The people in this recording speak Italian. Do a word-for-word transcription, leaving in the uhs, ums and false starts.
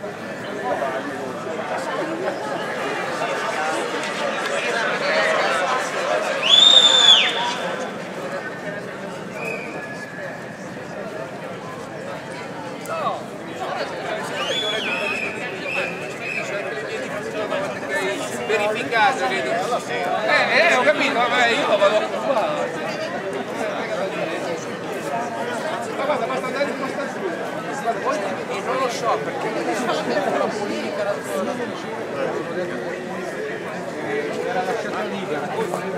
verificato, credo. Eh, eh, ho capito, vabbè, io vado qua. Ma guarda, basta andare in postazione. Non lo so, perché la politica, la tua... Era lasciata libera.